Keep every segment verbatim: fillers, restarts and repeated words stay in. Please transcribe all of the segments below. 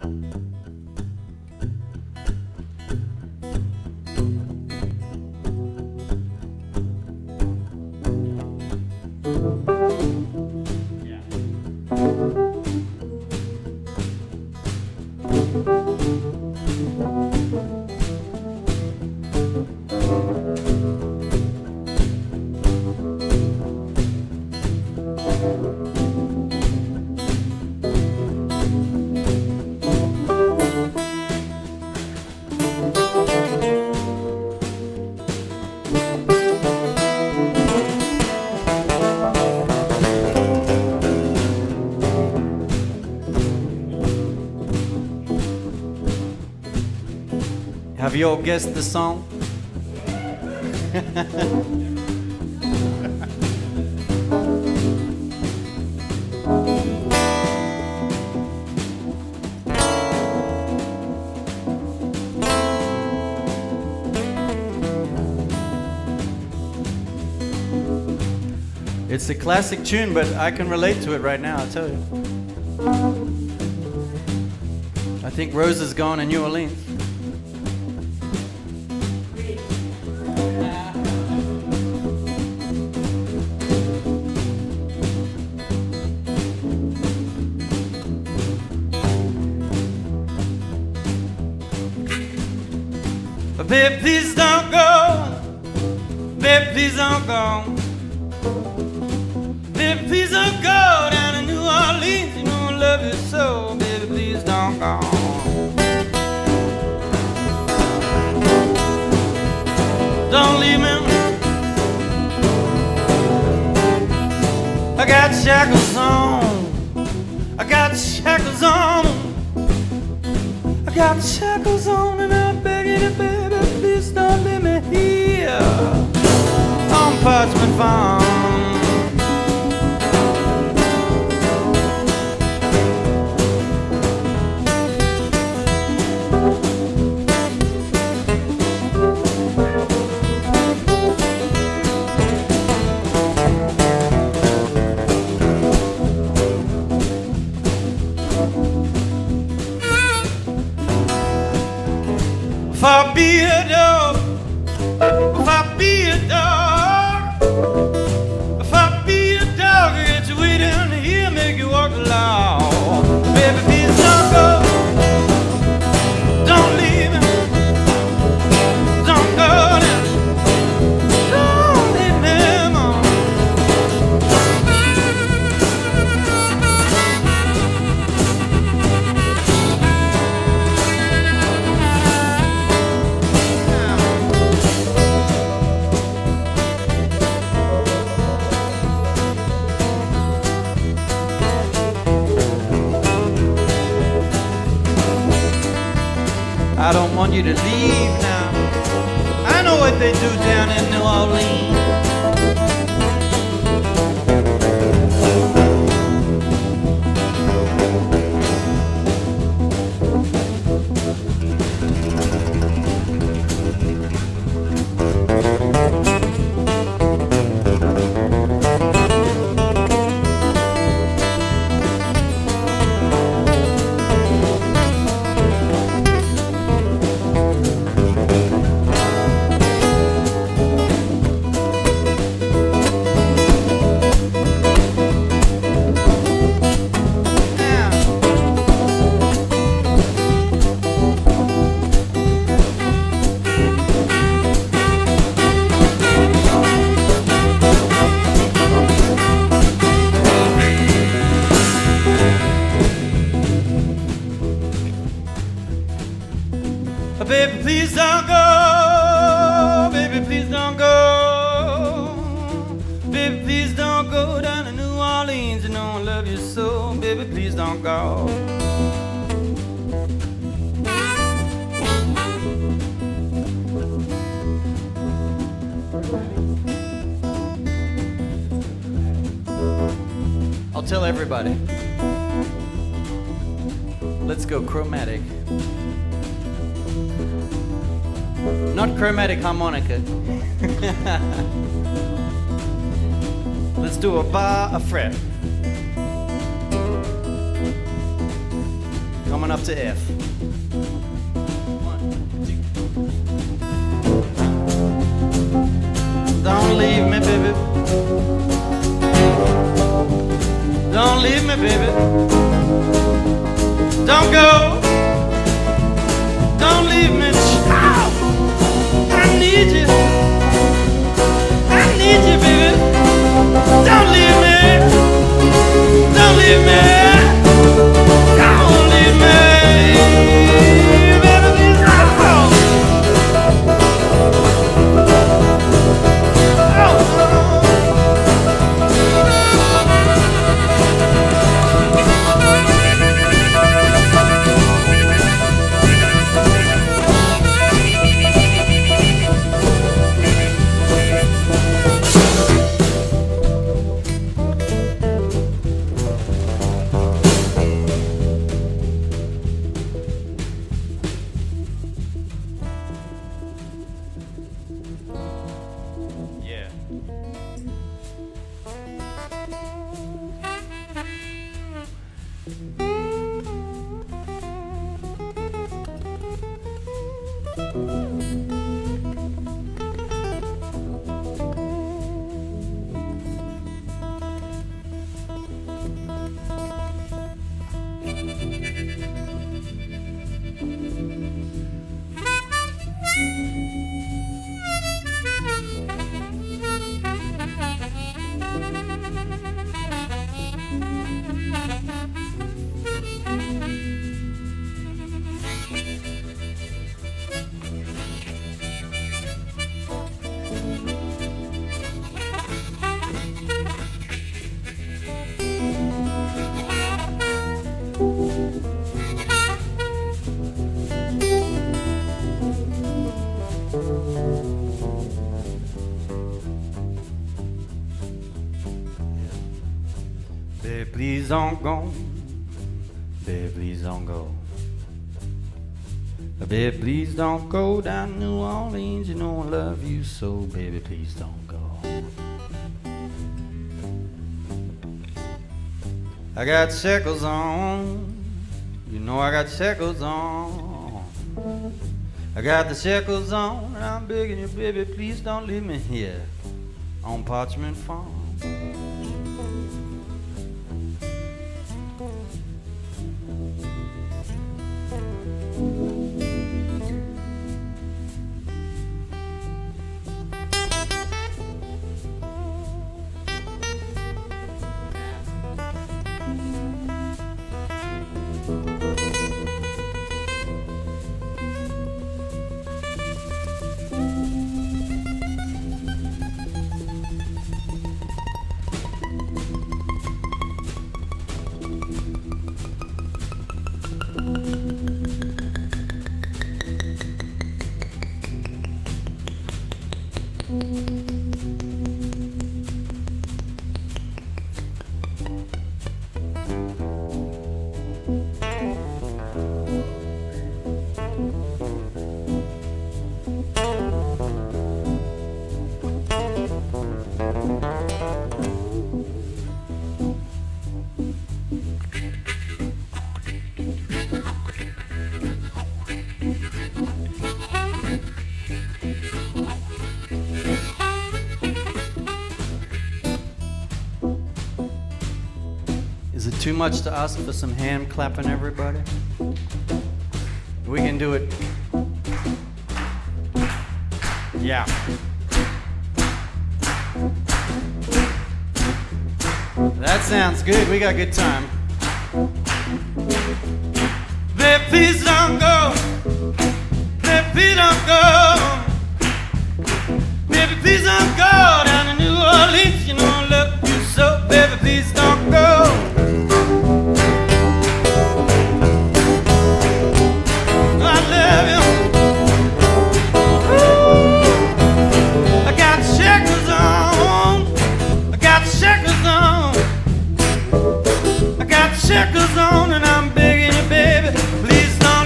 Have you all guessed the song? It's a classic tune, but I can relate to it right now, I'll tell you. I think Rose is gone in New Orleans. Baby, please don't go. Baby, please don't go. Baby, please don't go down to New Orleans. You know I love you so. Baby, please don't go. Don't leave me. I got shackles on. I got shackles on. I got shackles on and I'm begging you, baby, please don't leave me here on Parchment Farm. If I be a dog, if I be a dog, if I be a dog, I get you way down here, make you walk along. Baby, please don't go, don't leave me, don't go now, don't leave me, mama. I don't want you to leave now. I know what they do down in New Orleans. Baby, please don't go. Baby, please don't go. Baby, please don't go down to New Orleans. You know I love you so. Baby, please don't go. I'll tell everybody. Let's go chromatic. Not chromatic harmonica. Let's do a bar, a fret. Come coming up to F. Don't leave me, baby. Don't leave me, baby. Don't go. Don't leave me, child. I need you. I need you, baby. Don't leave me. Don't leave me. Don't leave me. Baby, please, oh. Baby, please don't go. Baby, please don't go. Baby, please don't go down to New Orleans. You know I love you so. Baby, please don't go. I got shackles on. You know I got shackles on. I got the shackles on, and I'm begging you, baby, please don't leave me here on Parchment Farm. Is it too much to ask for some hand clapping, everybody? We can do it. Yeah. That sounds good. We got a good time. Baby, please don't go. Baby, please don't go. Baby, please don't go down to New Orleans. You know I love you so. Baby, please don't go. Shackles on, and I'm begging you, baby, please don't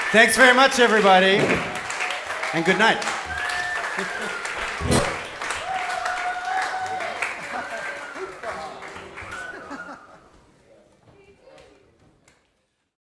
Thanks very much, everybody, and good night.